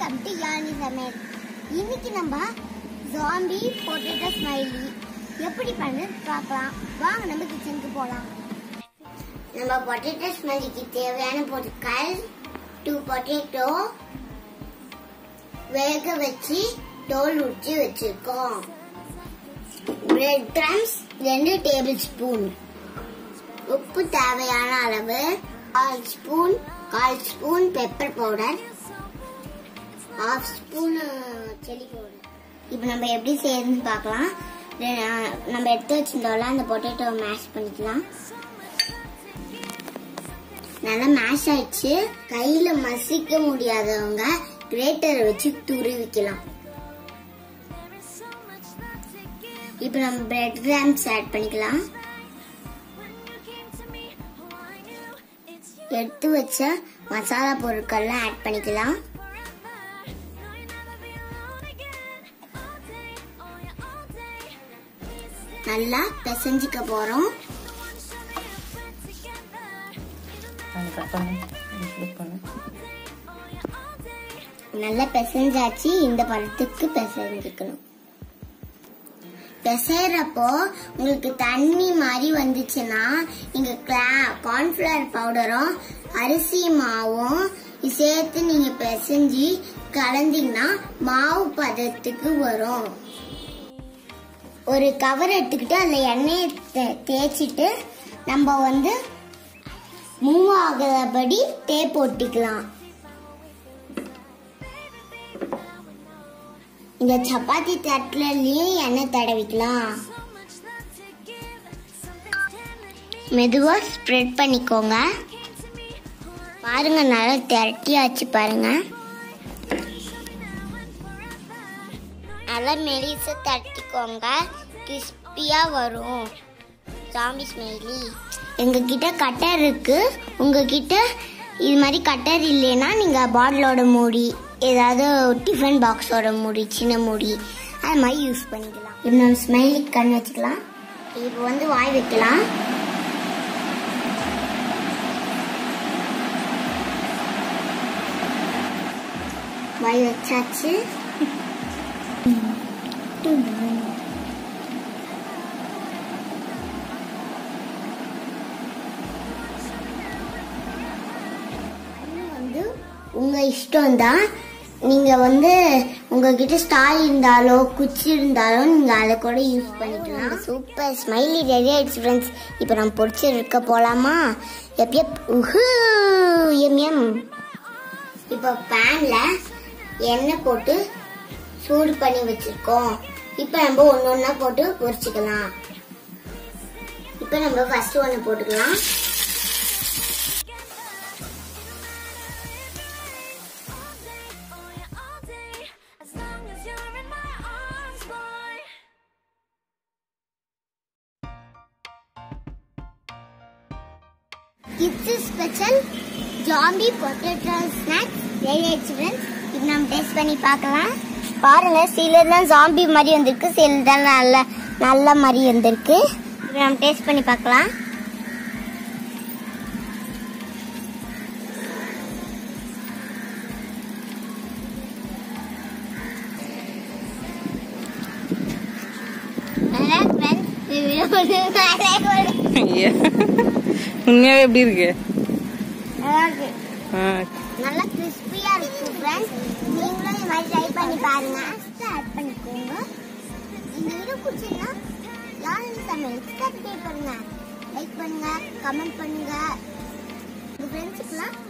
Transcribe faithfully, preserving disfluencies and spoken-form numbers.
Welcome to யானி சமையல். இன்னைக்கு நம்ம ஜாம்பி பொட்டேட்டோ ஸ்மைலி எப்படி பண்ணுறது பார்க்கலாம். வாங்க நம்ம கிச்சனுக்கு போகலாம். நம்ம பொட்டேட்டோ ஸ்மைலிக்கு தேவையான பொருட்கள் டூ பொட்டேட்டோ வேக வச்சு தோல் உரிச்சு வச்சிருக்கோம். பிரெட் கிரம்ஸ் ரெண்டு டேபிள் ஸ்பூன், உப்பு தேவையான அளவு, கால் ஸ்பூன் கால் spoon pepper powder, half spoon chilli powder. இப்போ நம்ம எப்படி செய்யறதுன்னு பார்க்கலாம். நம்ம எடுத்து வச்சிருந்தோம்ல அந்த பொட்டேட்டோ மேஷ் பண்ணிக்கலாம். நல்லா மேஷ் ஆயிடுச்சு. கையில மசிக்க முடியாதவங்க கிரேட்டரை வச்சு துருவிக்கலாம். இப்போ நம்ம பிரெட் கிராம்ஸ் ஆட் பண்ணிக்கலாம். எடுத்து வச்ச மசாலா பொருட்கள்லாம் ஆட் பண்ணிக்கலாம். நல்லா பிசைஞ்சிக்க போறோம். நல்லா பிசைஞ்சாச்சு. இந்த பழத்துக்கு பிசைஞ்சுக்கணும். பிசைறப்போ உங்களுக்கு தண்ணி மாதிரி வந்துச்சுன்னா நீங்க கார்ன்ஃபிளவர் பவுடரும் அரிசி மாவும் சேர்த்து நீங்க பிசைஞ்சு கலந்தீங்கன்னா மாவு பதத்துக்கு வரும். ஒரு கவர் எடுத்துக்கிட்டு அந்த எண்ணெயை தேய்ச்சிட்டு நம்ம வந்து மூவ் ஆகாதபடி டேப் ஒட்டிக்கலாம். இந்த சப்பாத்தி தட்டுலயும் எண்ணெய் தடவிக்கலாம். மெதுவா ஸ்ப்ரெட் பண்ணிக்கோங்க. பாருங்க, நல்லா திரட்டியாச்சு பாருங்க. நல்லா மெலிசா தட்டிக்கோங்க. கிறிஸ்பியா வரும் ஜாம்பி ஸ்மைலி. எங்ககிட்ட கட்டர் இருக்கு. உங்ககிட்ட இது மாதிரி கட்டர் இல்லைன்னா நீங்க பாட்டிலோட மூடி, ஏதாவது டிஃபன் பாக்ஸோட மூடி, சின்ன மூடி அது மாதிரி யூஸ் பண்ணிக்கலாம். இப்போ நம்ம ஸ்மைலி கண் வச்சுக்கலாம். இப்போ வந்து வாய் வைக்கலாம். வாய் வச்சாச்சு. வந்து உங்க இஷ்டம் தான். நீங்க வந்து உங்ககிட்ட ஸ்டால் இருந்தாலோ குச்சி இருந்தாலோ நீங்க அதை கூட யூஸ் பண்ணிக்கலாம். சூப்பர் ஸ்மைலி ரெடி ஆயிடுச்சு ஃப்ரெண்ட்ஸ். இப்போ நம்ம பொரிச்சு இருக்க போலாமா? எப் எப் உஹு எம் எம். இப்போ பேன்ல எண்ணெய் போட்டு சூடு பண்ணி வச்சிருக்கோம். இப்போ நம்ம ஒன்னு ஒன்னா போட்டு பொரிச்சுக்கலாம். இப்போ நம்ம ஃபர்ஸ்ட் ஒன்னு போட்டுக்கலாம். Kids special zombie potato snacks ready ஆயிடுச்சு ஃப்ரெண்ட்ஸ். இப்போ நம்ம டேஸ்ட் பண்ணி பார்க்கலாம். பாருங்க, சிலர் தான் ஜாம்பி மாதிரி வந்திருக்கு, சிலர் தான் நல்ல நல்ல மாதிரி வந்திருக்கு. இப்போ நம்ம டேஸ்ட் பண்ணி பார்க்கலாம். உண்மையாவே எப்படி இருக்கு? நல்லா கிறிஸ்பியா இருக்கு ஃப்ரெண்ட்ஸ். நீங்களும் இந்த மாதிரி ட்ரை பண்ணி பாருங்க. ஆட் பண்ணிக்கோங்க. இந்த வீடியோ பிடிச்சிருந்தா யானி சமையல் சப்ஸ்கிரைப் பண்ணுங்க, லைக் பண்ணுங்க, கமெண்ட் பண்ணுங்க. உங்க ஃப்ரெண்ட்ஸுக்குலாம்